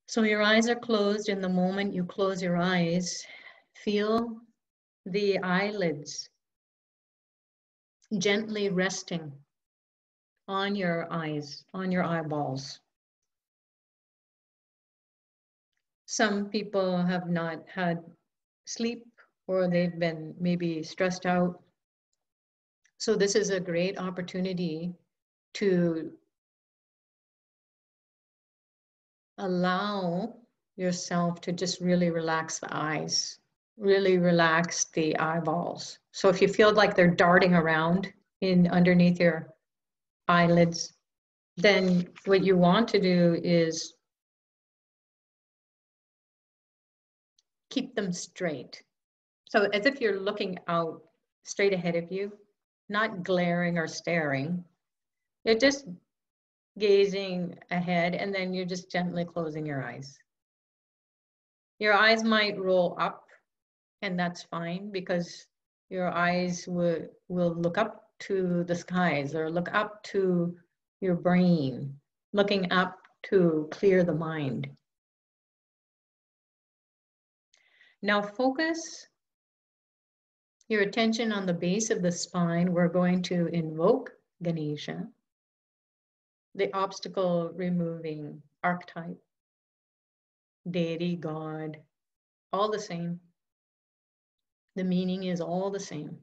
So your eyes are closed. In the moment you close your eyes, feel the eyelids gently resting on your eyes, on your eyeballs. Some people have not had sleep or they've been maybe stressed out. So this is a great opportunity to allow yourself to just really relax the eyes, really relax the eyeballs. So if you feel like they're darting around in underneath your eyelids, then what you want to do is keep them straight. So as if you're looking out straight ahead of you, not glaring or staring. You're just gazing ahead and then you're just gently closing your eyes. Your eyes might roll up and that's fine because your eyes will look up to the skies or look up to your brain, looking up to clear the mind. Now focus your attention on the base of the spine. We're going to invoke Ganesha, the obstacle removing archetype, deity, God, all the same. The meaning is all the same.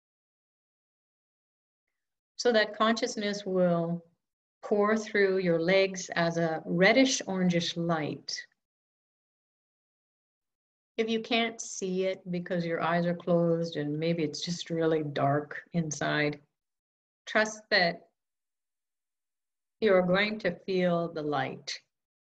So that consciousness will pour through your legs as a reddish orangish light. If you can't see it because your eyes are closed and maybe it's just really dark inside, trust that you're going to feel the light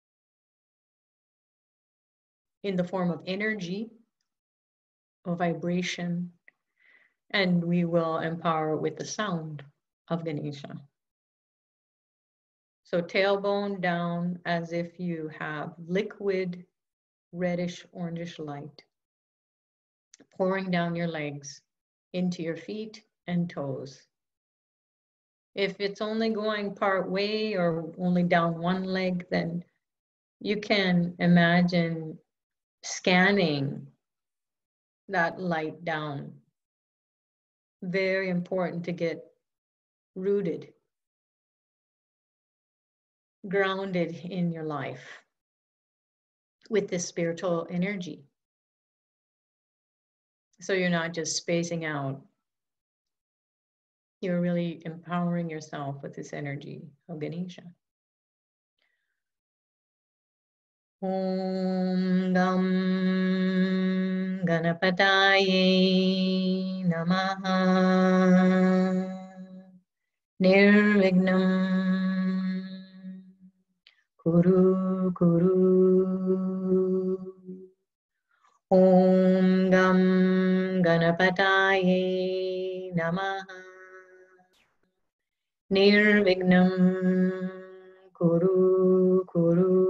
in the form of energy, of vibration, and we will empower with the sound of Ganesha. So tailbone down as if you have liquid reddish orangish light pouring down your legs into your feet and toes. If it's only going part way or only down one leg, then you can imagine scanning that light down. Very important to get rooted, grounded in your life with this spiritual energy. So you're not just spacing out. You're really empowering yourself with this energy of Ganesha. Om Gam Ganapataye Namaha Nirvignam Kuru Kuru. Om Gam Ganapataye Namaha Nirvignam Kuru Kuru.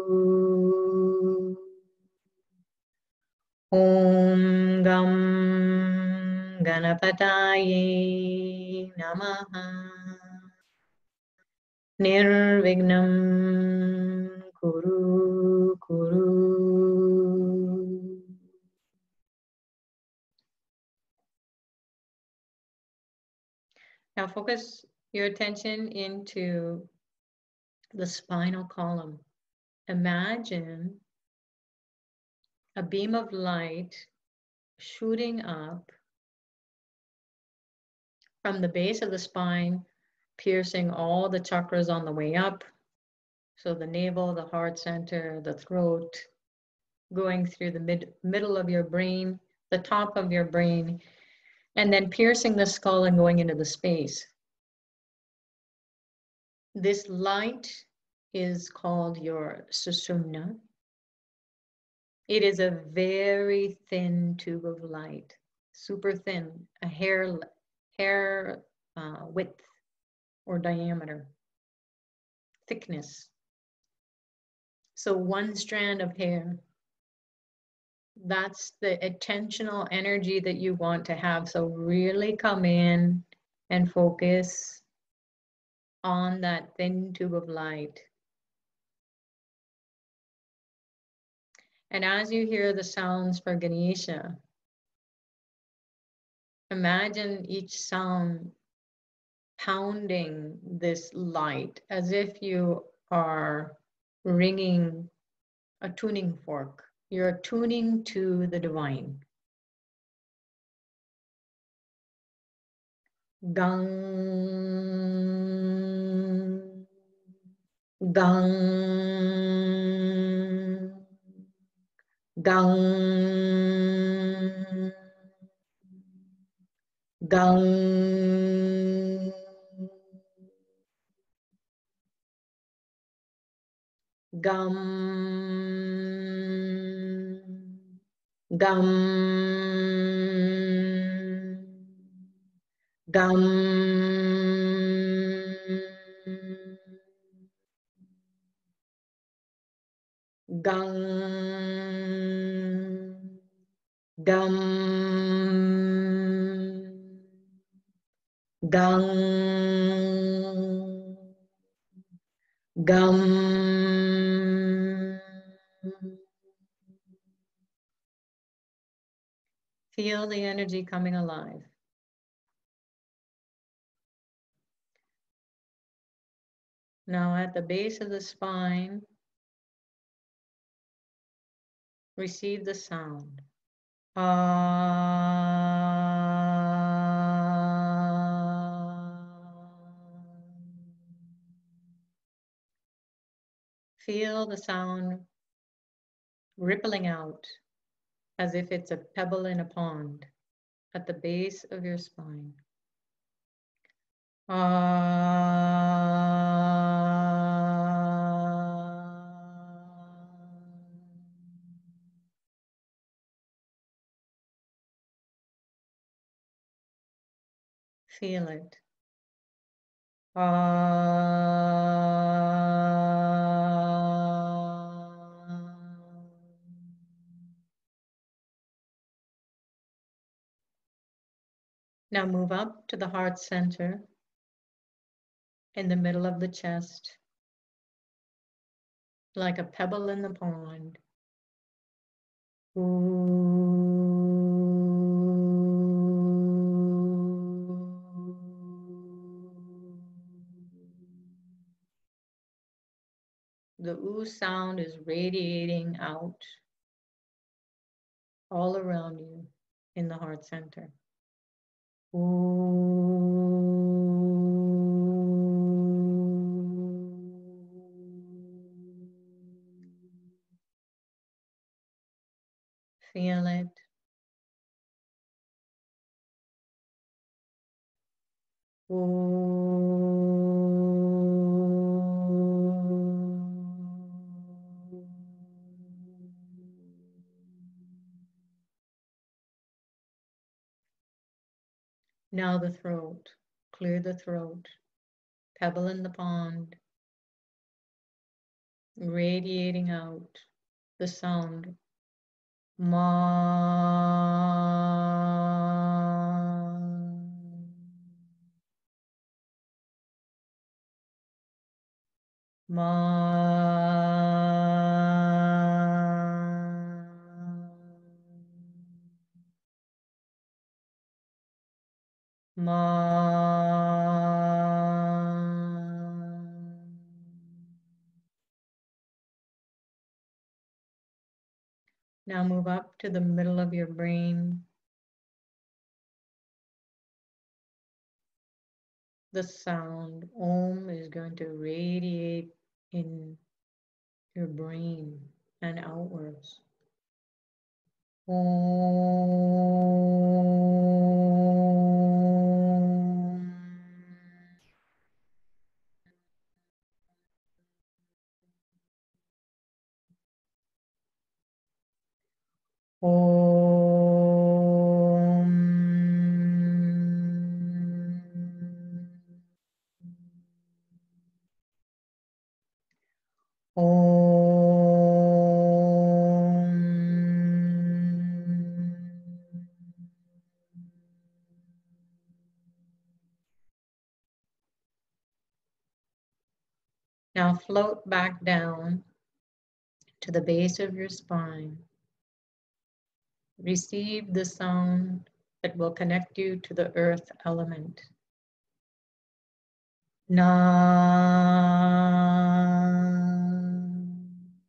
Om Gam Ganapataye Namaha Nirvignam Kuru Kuru. Now focus your attention into the spinal column. Imagine a beam of light shooting up from the base of the spine, piercing all the chakras on the way up. So the navel, the heart center, the throat, going through the middle of your brain, the top of your brain, and then piercing the skull and going into the space. This light is called your Sushumna. It is a very thin tube of light, super thin, a hair width or diameter, thickness. So one strand of hair, that's the attentional energy that you want to have. So really come in and focus on that thin tube of light. And as you hear the sounds for Ganesha, imagine each sound pounding this light as if you are ringing a tuning fork. You're tuning to the divine. Gang, gang, gang, gang, gum, gum, gum, gum, gum, gum, gum. Feel the energy coming alive. Now at the base of the spine, receive the sound. Feel the sound rippling out as if it's a pebble in a pond at the base of your spine. Feel it. Now move up to the heart center in the middle of the chest, like a pebble in the pond. The ooh sound is radiating out all around you in the heart center. Feel it. Now the throat. Clear the throat. Pebble in the pond. Radiating out the sound. Ma. Ma. Ma. Now move up to the middle of your brain. The sound Om is going to radiate in your brain and outwards. Om. Om. Now float back down to the base of your spine. Receive the sound that will connect you to the earth element. Nam.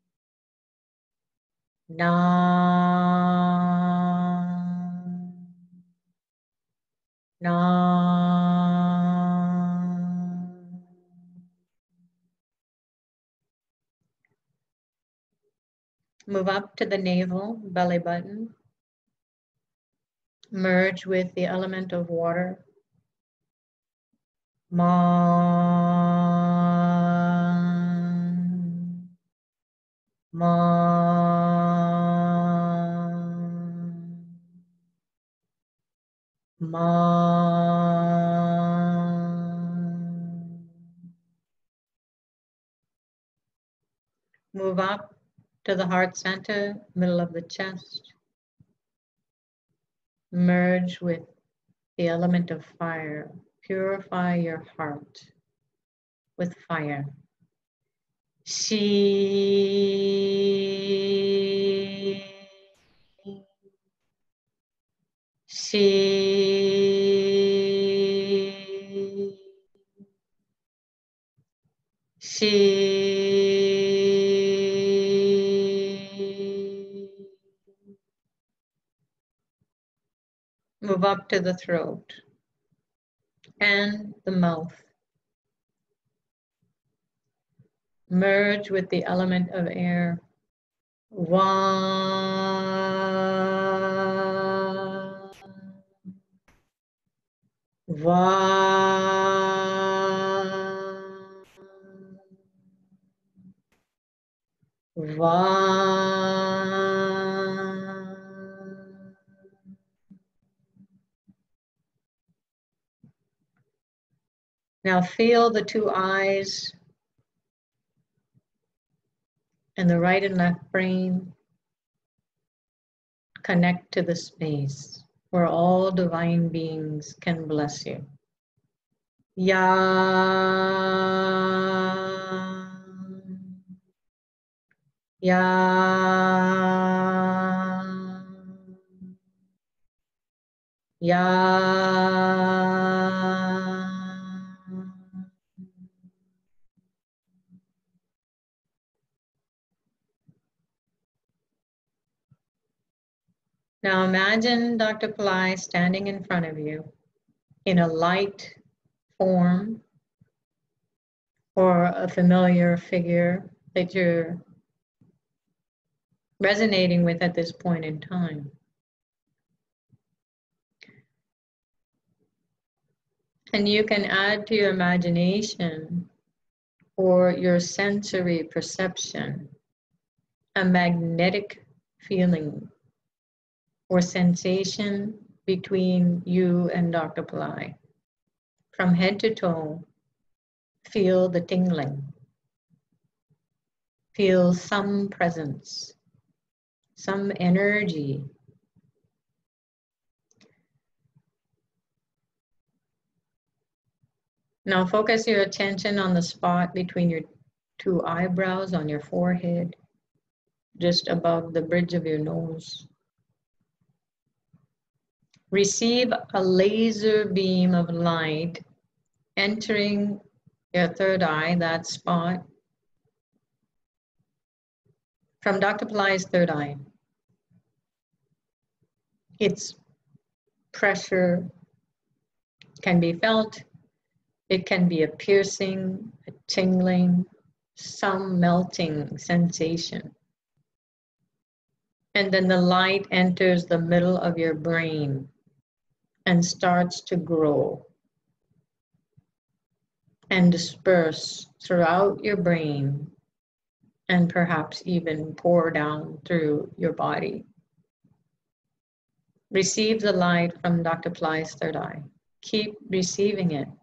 Nam. Nam. Move up to the navel, belly button. Merge with the element of water. Man. Man. Man. Move up to the heart center, middle of the chest. Merge with the element of fire. Purify your heart with fire. She. She. She. Move up to the throat and the mouth. Merge with the element of air. Vam. Vam. Vam. Now feel the two eyes and the right and left brain connect to the space where all divine beings can bless you. Yam. Yam. Yam. Now imagine Dr. Pillai standing in front of you in a light form or a familiar figure that you're resonating with at this point in time. And you can add to your imagination or your sensory perception a magnetic feeling or sensation between you and Dr. Pillai. From head to toe, feel the tingling. Feel some presence, some energy. Now focus your attention on the spot between your two eyebrows on your forehead, just above the bridge of your nose. Receive a laser beam of light entering your third eye, that spot, from Dr. Pillai's third eye. Its pressure can be felt. It can be a piercing, a tingling, some melting sensation. And then the light enters the middle of your brain and starts to grow and disperse throughout your brain and perhaps even pour down through your body. Receive the light from Dr. Pillai's third eye. Keep receiving it.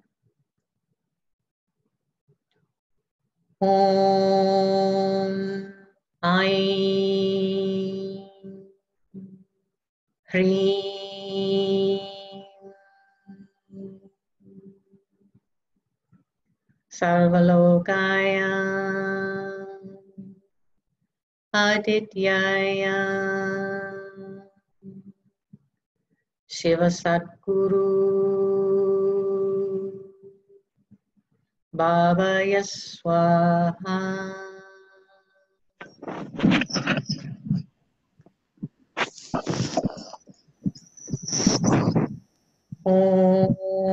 Om Aim Hreem Sarvalokaya Adityaya Shiva Sadguru Bhavaya Swaha. Om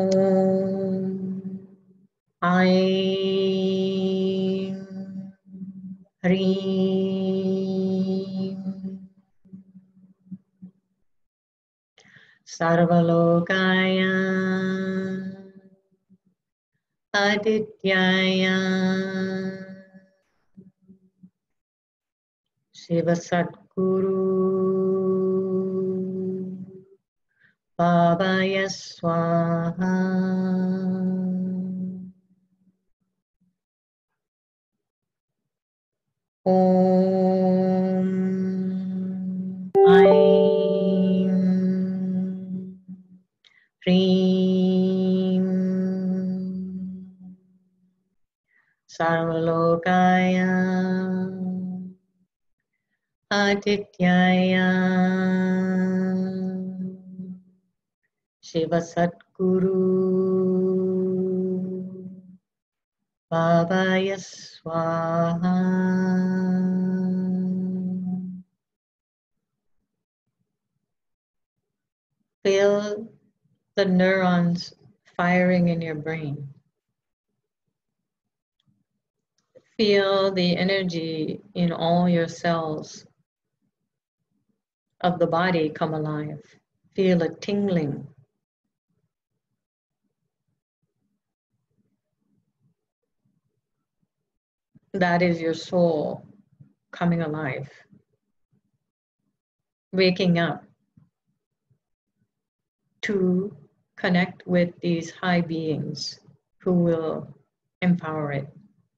Aim Hrim Sarvalokaya Adityaya Shiva Sadguru Bhavaya Swaha. Om Aim Hrim Sarvalokaya Adityaya Shiva Sadguru Bhavaya Swaha. Feel the neurons firing in your brain. Feel the energy in all your cells of the body come alive. Feel a tingling. That is your soul coming alive, waking up to connect with these high beings who will empower it.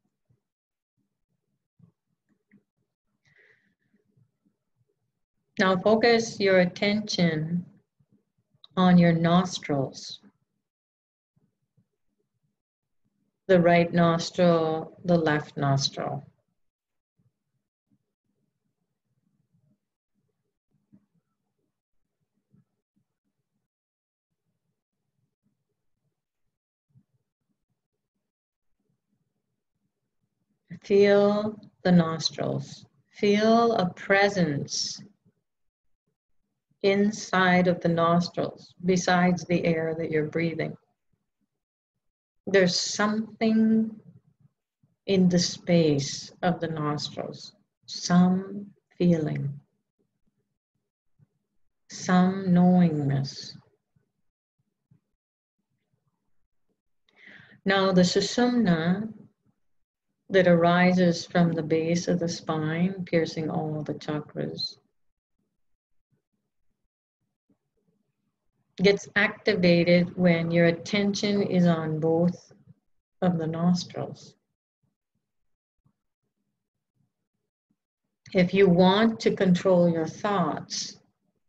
Now focus your attention on your nostrils. The right nostril, the left nostril. Feel the nostrils. Feel a presence inside of the nostrils besides the air that you're breathing. There's something in the space of the nostrils, some feeling, some knowingness. Now the Sushumna that arises from the base of the spine, piercing all the chakras, gets activated when your attention is on both of the nostrils. If you want to control your thoughts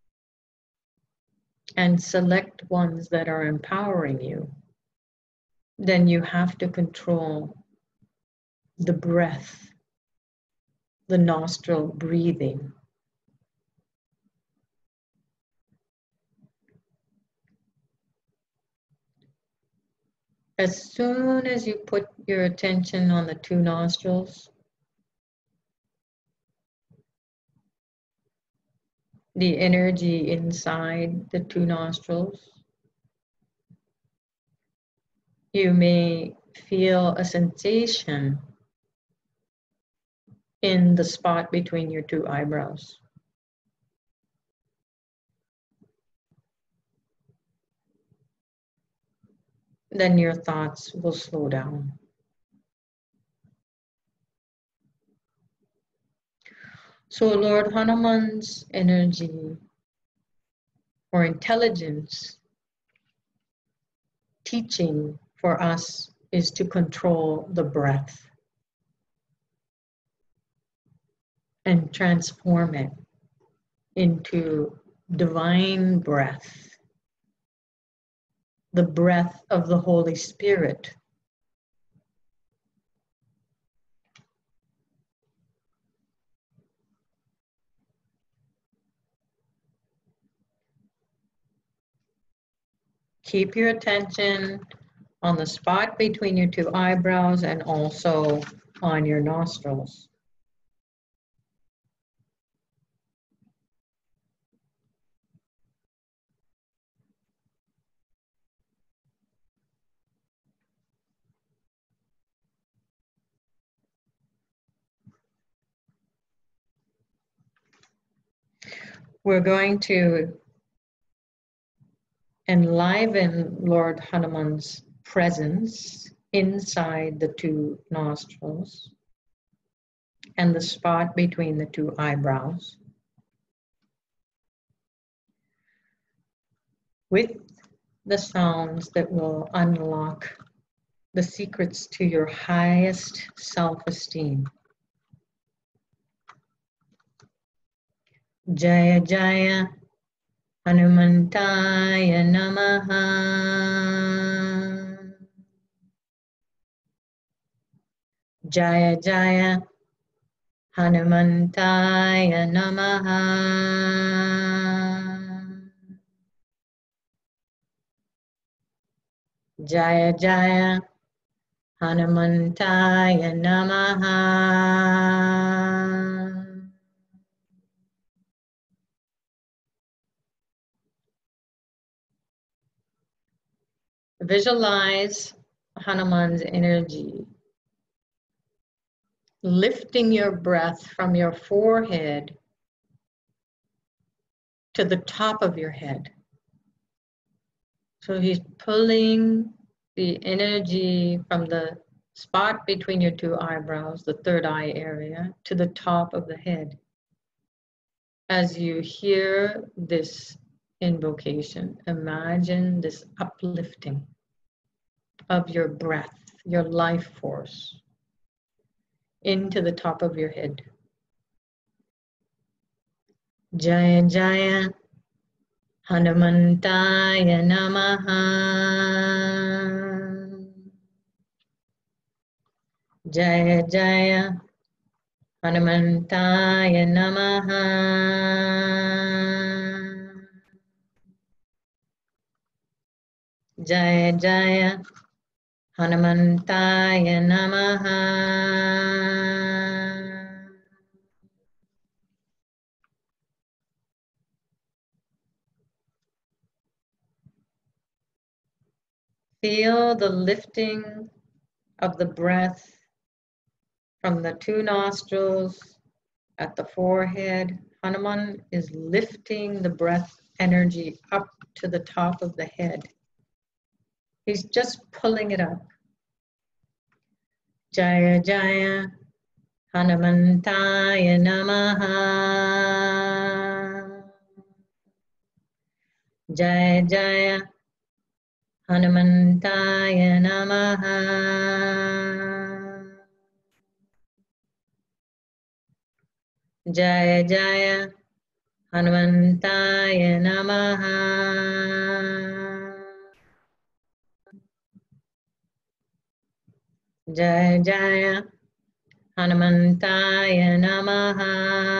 and select ones that are empowering you, then you have to control the breath, the nostril breathing. As soon as you put your attention on the two nostrils, the energy inside the two nostrils, you may feel a sensation in the spot between your two eyebrows. Then your thoughts will slow down. So Lord Hanuman's energy or intelligence teaching for us is to control the breath and transform it into divine breath, the breath of the Holy Spirit. Keep your attention on the spot between your two eyebrows and also on your nostrils. We're going to enliven Lord Hanuman's presence inside the two nostrils and the spot between the two eyebrows with the sounds that will unlock the secrets to your highest self-esteem. Jaya Jaya Hanumantaya Namaha. Jaya Jaya Hanumantaya Namaha. Jaya Jaya Hanumantaya Namaha. Visualize Hanuman's energy, lifting your breath from your forehead to the top of your head. So he's pulling the energy from the spot between your two eyebrows, the third eye area, to the top of the head. As you hear this invocation, imagine this uplifting of your breath, your life force, into the top of your head. Jaya Jaya Hanumantaya Namaha. Jaya Jaya Hanumantaya Namaha. Jaya Jaya Hanumantaya Namaha. Feel the lifting of the breath from the two nostrils at the forehead. Hanuman is lifting the breath energy up to the top of the head. He's just pulling it up. Jaya Jaya Hanumantaya Namaha. Jaya Jaya Hanumantaya Namaha. Jaya Jaya Hanumantaya Namaha. Jaya Jaya Hanumantaya Namaha.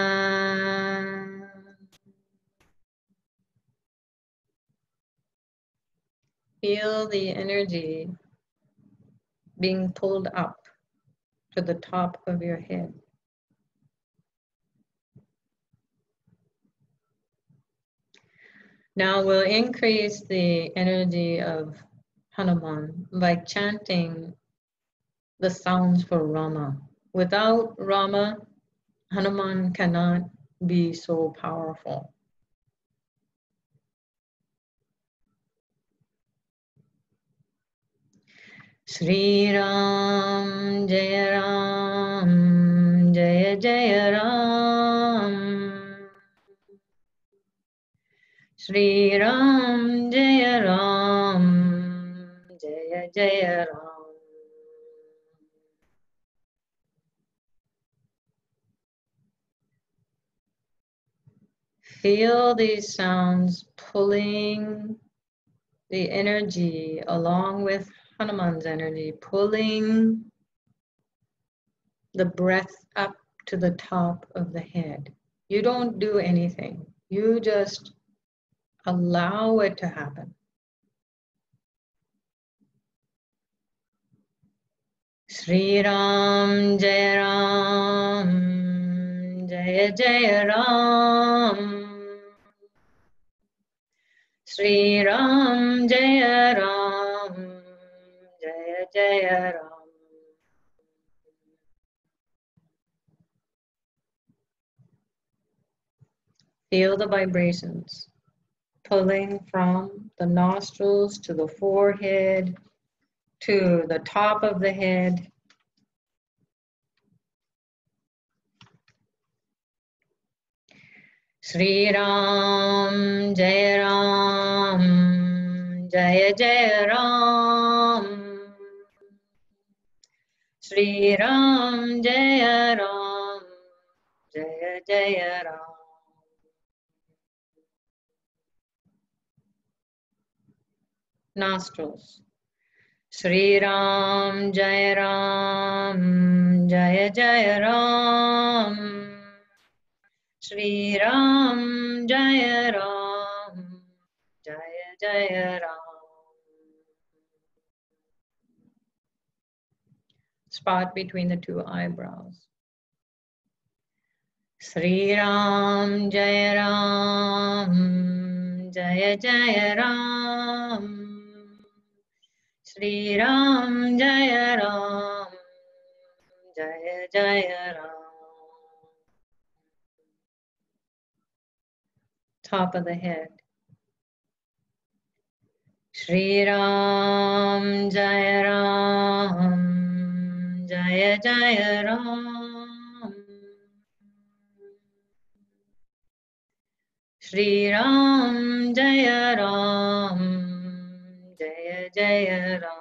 Feel the energy being pulled up to the top of your head. Now we'll increase the energy of Hanuman by chanting the sounds for Rama. Without Rama, Hanuman cannot be so powerful. Shri Ram Jaya Ram Jaya Jaya Ram. Shri Ram Jaya Ram Jaya Jaya Ram. Feel these sounds pulling the energy along with Hanuman's energy, pulling the breath up to the top of the head. You don't do anything. You just allow it to happen. Sri Ram Jai Ram Jai Jai Ram Sri Ram Jai Ram Jai Jai Ram. Feel the vibrations pulling from the nostrils to the forehead to the top of the head. Sri Ram Jai Ram Jai Jai Ram Sri Ram Jai Ram Jai Jai Ram. Nostrils. Sri Ram Jai Ram Jai Jai Ram Sri Ram Jai Ram Jai Jai Ram. Spot between the two eyebrows. Sri Ram Jai Ram Jai Jai Ram Sri Ram Jai Ram Jai Jai Ram. Top of the head. Sri Ram Jai Ram Jai Jai Ram Sri Ram Jai Ram Jai Jai Ram.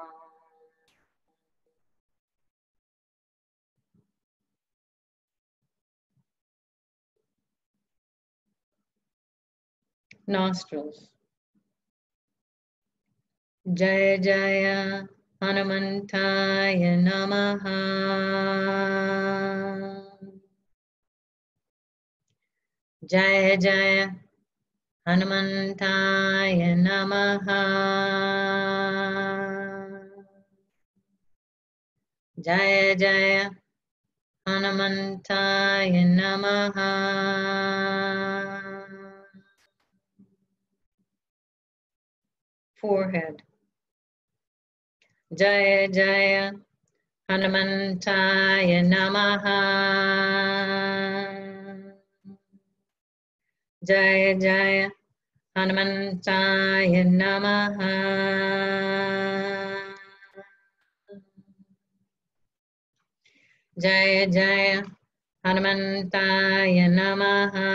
Nostrils. Jaya Jaya Hanumantaya Namaha. Jaya Jaya Hanumantaya Namaha. Jaya Jaya Hanumantaya Namaha. Forehead. Jaya Jaya Hanumantaya Namaha. Jaya Jaya Hanumantaya Namaha. Jaya Jaya Hanumantaya Namaha.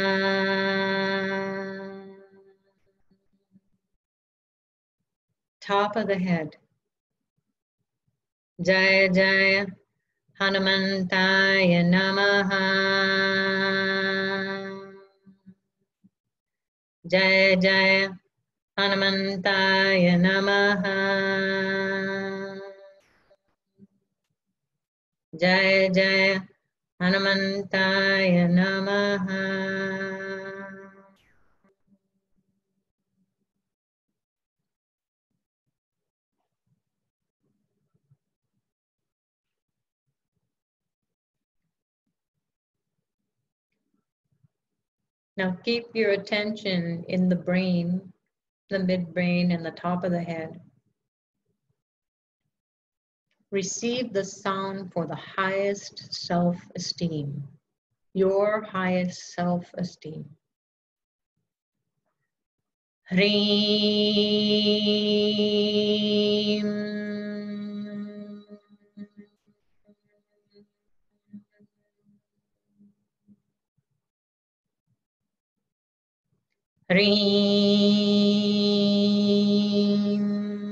Top of the head. Jaya Jaya Hanumantaya Namaha. Jaya Jaya Hanumantaya Namaha. Jaya Jaya Hanumantaya Namaha. Now keep your attention in the brain, the midbrain, and the top of the head. Receive the sound for the highest self-esteem, your highest self-esteem. Hreem. Hreem.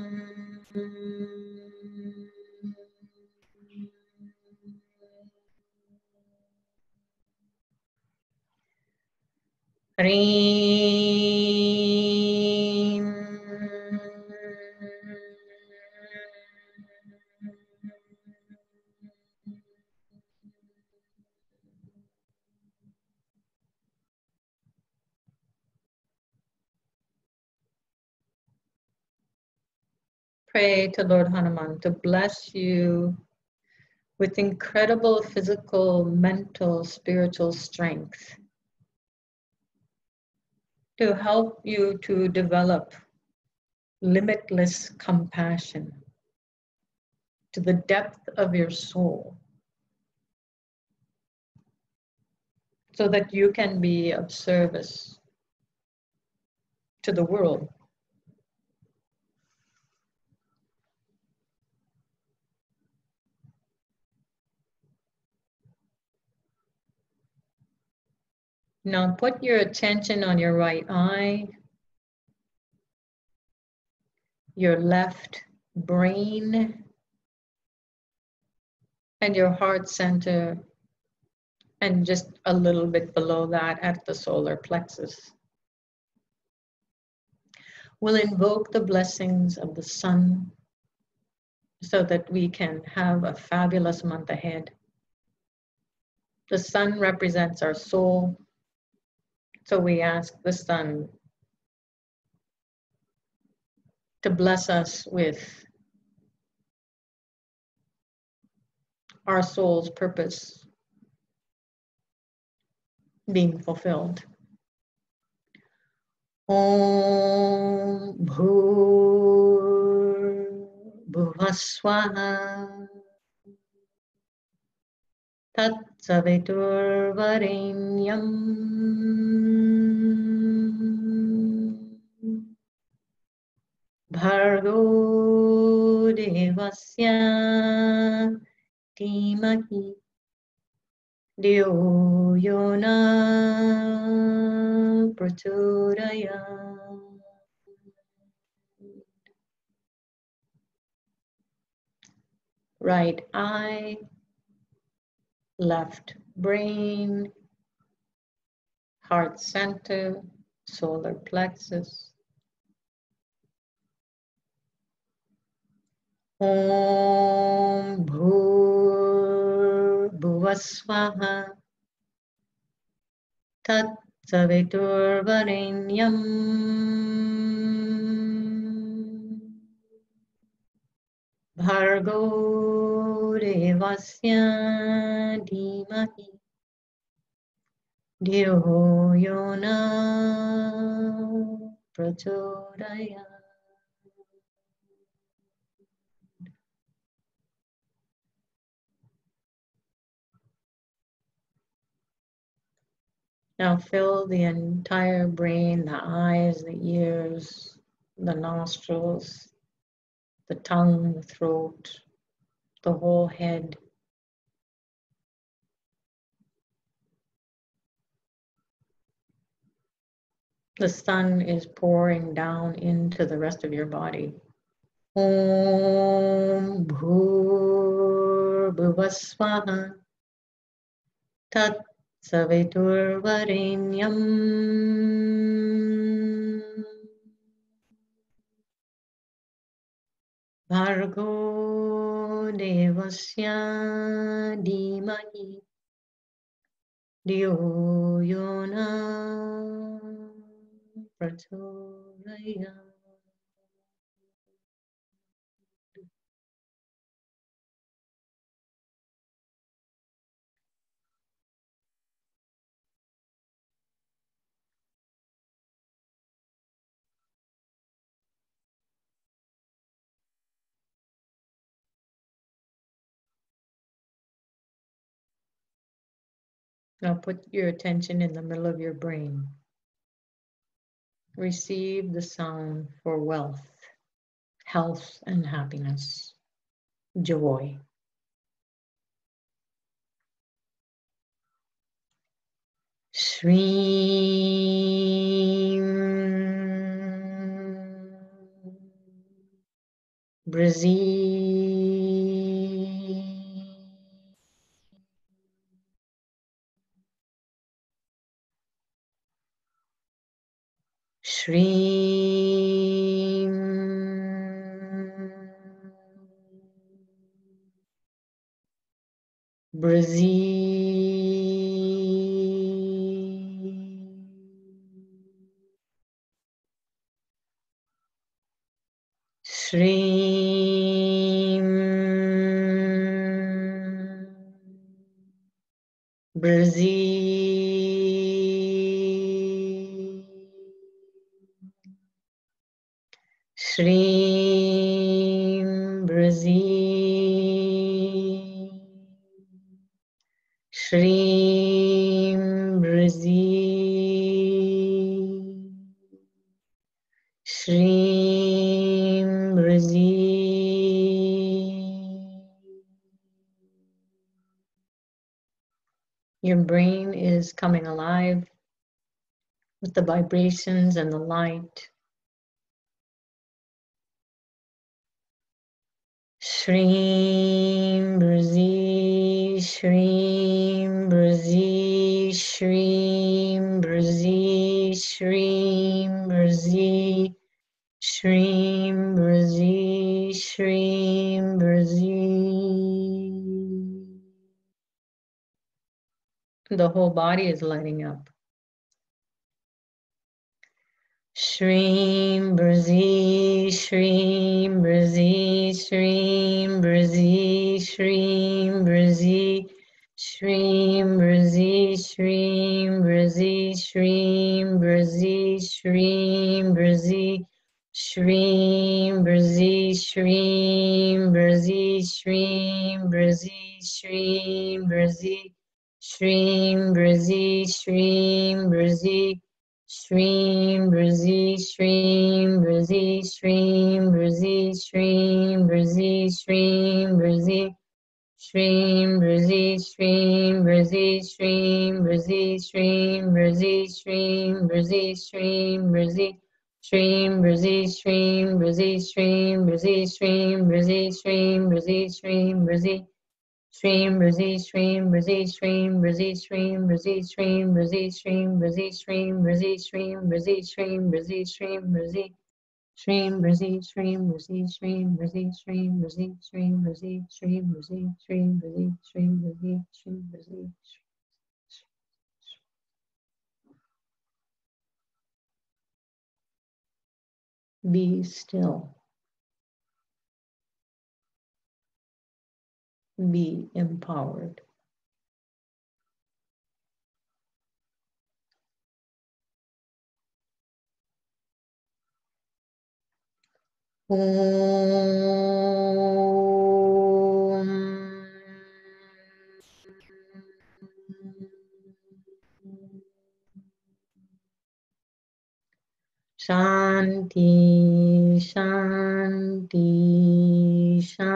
Hreem. Pray to Lord Hanuman to bless you with incredible physical, mental, spiritual strength to help you to develop limitless compassion to the depth of your soul so that you can be of service to the world. Now put your attention on your right eye, your left brain, and your heart center, and just a little bit below that at the solar plexus. We'll invoke the blessings of the sun so that we can have a fabulous month ahead. The sun represents our soul, so we ask the sun to bless us with our soul's purpose being fulfilled. Om Bhur Bhuvaswaha Tat Savitur Varenyam Bhargo Devasya Dhimahi Dhyo Yona Prachodayam. Right eye, left brain, heart center, solar plexus. Om Bhur Bhuvaswaha Tat Savitur Varenyam Bhargo Devasya Dhimahi Dhyo Yona Prachodayam. Now fill the entire brain, the eyes, the ears, the nostrils, the tongue, the throat, the whole head. The sun is pouring down into the rest of your body. Om Bhur Bhuvaswaha Tat Savitur Varenyam Bhargo Devasya Dhimahi Dhyo Yona Prachodayam. Now put your attention in the middle of your brain. Receive the sound for wealth, health, and happiness, joy. Shreem Brazil. Shreem Brazil. Shreem Brazil, Shrim Brazil, Shrim Brazil, Shrim Brazil. Your brain is coming alive with the vibrations and the light. Shrim Brazil, Shrim Brazil, Shrim Brazil, Shrim Brazil, Shrim Brazil, Shrim Brazil. The whole body is lighting up. Shrim Brazil, Shrim Brazil, Shrim Brazil, Shrim Brazil, Shrim Brazil, Shrim Brazil, Shrim Brazil, Shrim Brazil, Shrim Brazil, Shrim Brazil, Shrim Brazil, Shrim Brazil, Shrim Brazil, Shrim Brazil. Shrim Brazil, Shrim Brazil, Shrim Brazil, Shrim Brazil, Shrim Brazil, Shrim Brazil, Shrim Brazil, Shrim Brazil, Shrim Brazil, Shrim Brazil, Shrim Brazil, Shrim Brazil, Shrim Brazil, Shrim Brazil, Shrim Brazil, Shrim Brazil, Shrim Brazil. Shrim Brazil, Shrim Brazil, Shrim Brazil, Shrim Brazil, Shrim Brazil, Shrim Brazil, Shrim Brazil, Shrim Brazil, Shrim Brazil, Shrim Brazil, Shrim Brazil, Shrim Brazil, Shrim Brazil, Shrim Brazil, Shrim Brazil, Shrim Brazil, Shrim Brazil, Shrim Brazil, Shrim Brazil. Be still. Be empowered. Shanti, Shanti, Shanti.